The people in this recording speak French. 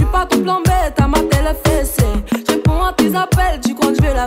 pas ton plan B, t'as maté les fessées. Je réponds à tes appels, tu crois que je vais la